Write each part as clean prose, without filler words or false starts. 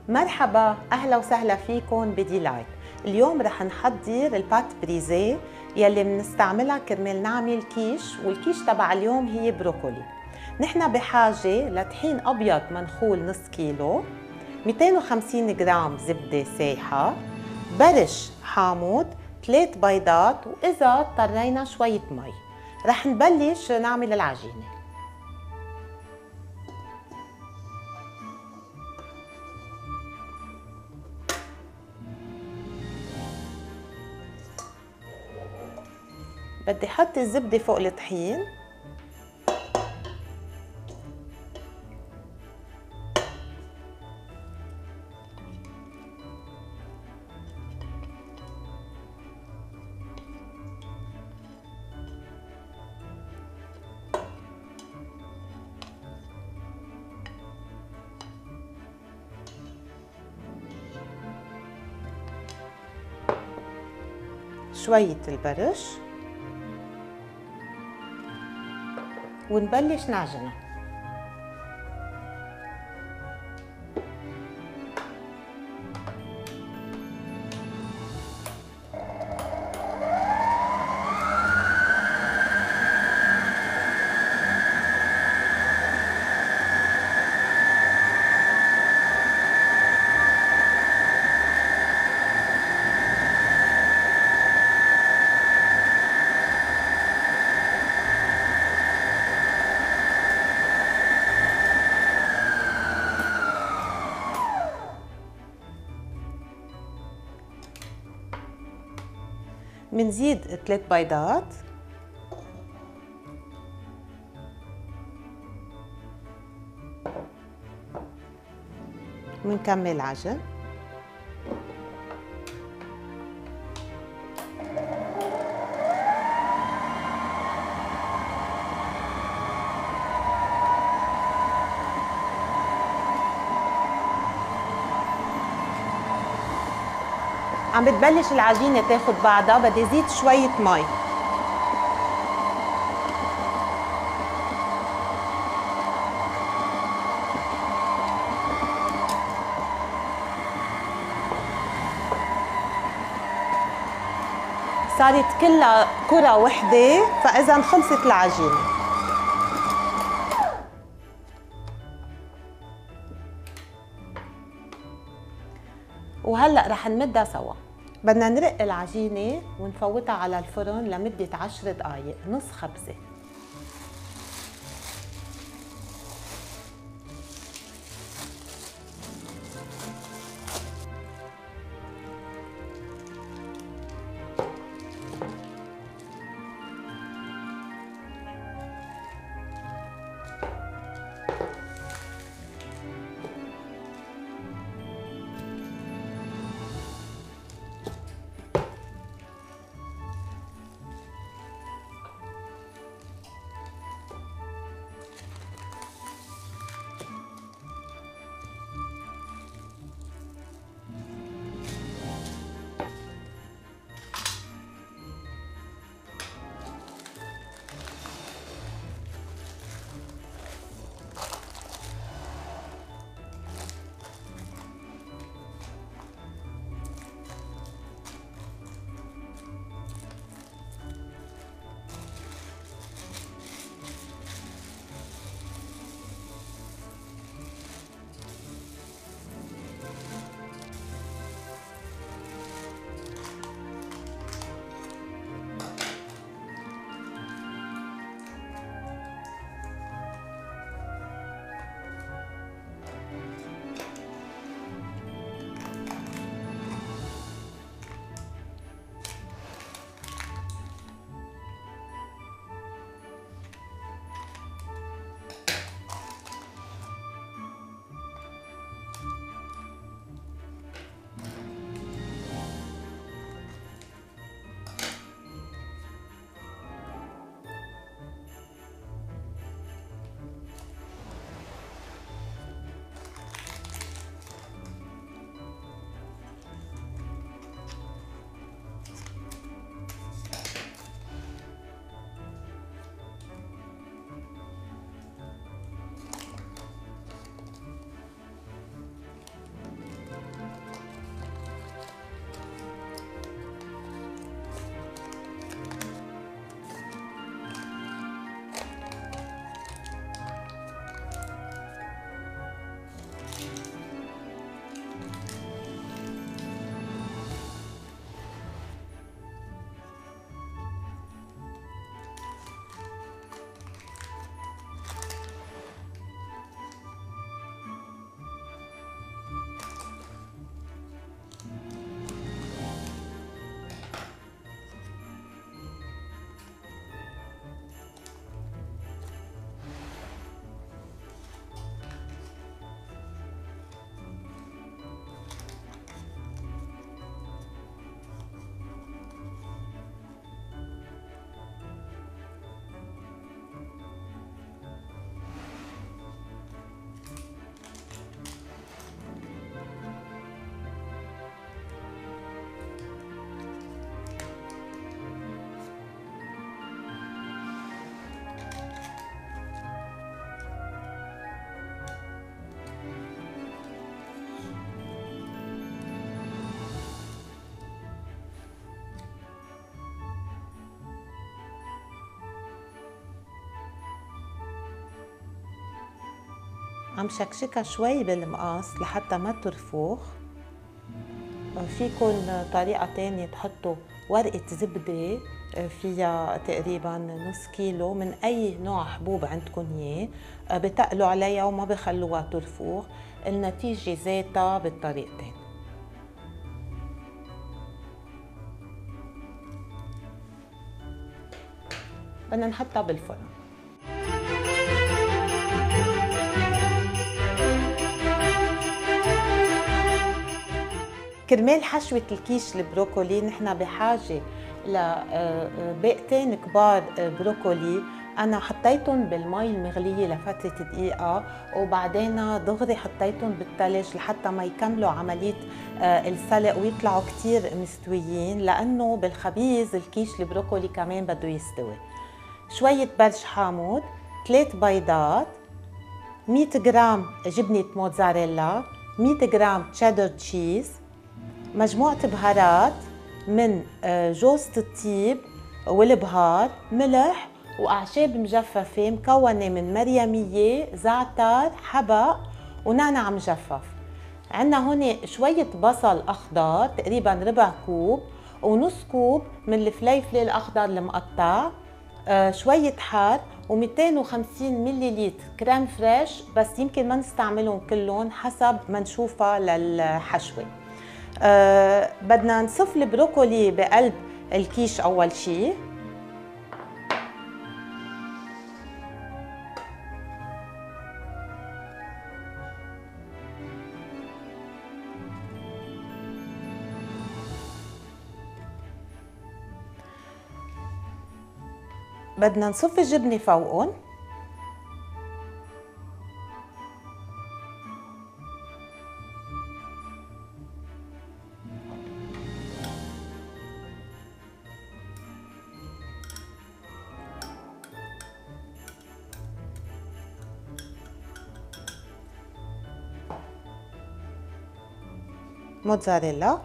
مرحبا، أهلا وسهلا فيكم بديلايت. اليوم رح نحضر البات بريزيه يلي بنستعملها كرمال نعمل كيش، والكيش تبع اليوم هي بروكولي. نحن بحاجة لطحين أبيض منخول نص كيلو، 250 جرام زبدة سايحة، برش حامض، 3 بيضات، وإذا اضطرينا شوية مي. رح نبلش نعمل العجينة. بدي احط الزبدة فوق الطحين، شوية البرش، ونبلش نعجنها. منزيد 3 بيضات، ونكمل عجن. عم بتبلش العجينة تاخد بعضها، بدي زيد شوية مي. صارت كلها كرة وحدة، فإذا خلصت العجينة. وهلأ رح نمدها سوا. بدنا نرق العجينة ونفوتها على الفرن لمدة 10 دقايق، نص خبزة. عم شكشكها شوي بالمقص لحتى ما ترفخ. فيكن طريقة تانية تحطوا ورقة زبدة فيها تقريبا نص كيلو من أي نوع حبوب عندكم إياه، بتقلوا عليها وما بخلوها ترفخ. النتيجة ذاتها بالطريقتين. بدنا نحطها بالفرن. كرمال حشوة الكيش البروكولي نحن بحاجة لباقتين كبار بروكولي. أنا حطيتهم بالمي المغلية لفترة دقيقة وبعدين دغري حطيتهم بالثلج لحتى ما يكملوا عملية السلق ويطلعوا كتير مستويين، لأنه بالخبيز الكيش البروكولي كمان بده يستوي. شوية برش حامض، 3 بيضات، 100 جرام جبنة موتزاريلا، 100 جرام تشيدر تشيز، مجموعة بهارات من جوزة الطيب والبهار، ملح وأعشاب مجففة مكونة من مريمية، زعتر، حبق ونعناع مجفف. عنا هون شوية بصل أخضر تقريبا ربع كوب، ونص كوب من الفليفل الأخضر المقطع، شوية حار، و250 مليلتر كريم فريش، بس يمكن ما نستعملهم كلهم حسب ما نشوفها للحشوة. بدنا نصف البروكولي بقلب الكيش أول شي. بدنا نصف الجبنة فوقهم. موتزاريلا،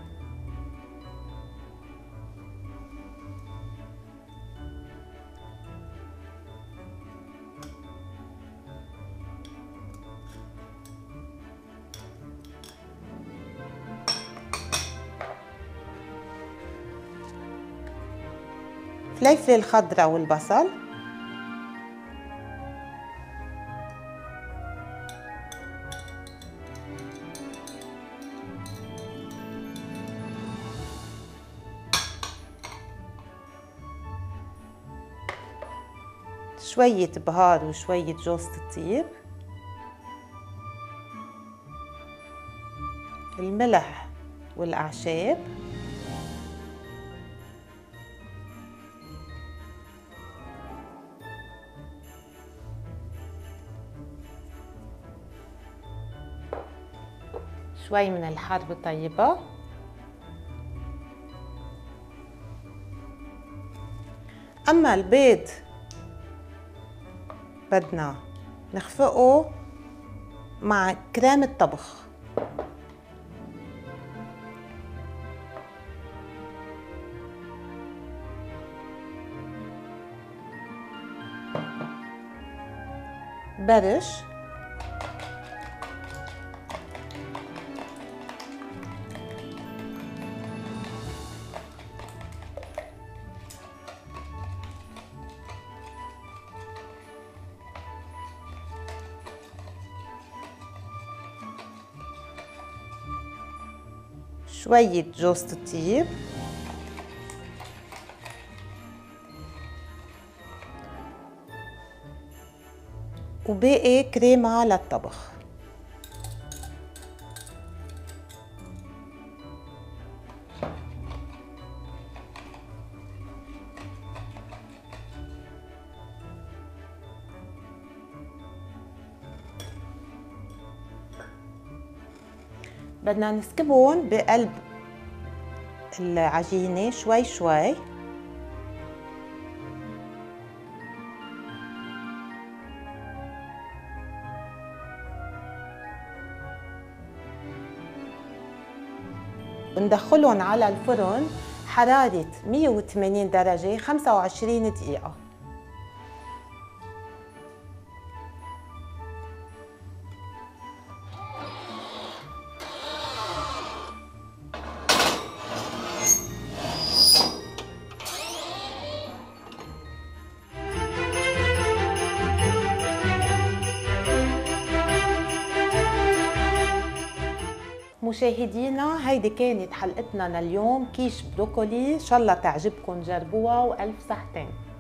فليفل الخضراء والبصل، شوية بهار وشوية جوزة الطيب، الملح والأعشاب، شوي من الحرب طيبة، أما البيض بدنا نخفقه مع كريم الطبخ. برش، شوية جوزة الطيب، وباقي كريمة للطبخ. بدنا نسكبهم بقلب العجينة شوي شوي. وندخلهم على الفرن حرارة 180 درجة 25 دقيقة. مشاهدينا هيدي كانت حلقتنا لليوم، كيش بروكولي، ان شاء الله تعجبكم، جربوها والف صحتين.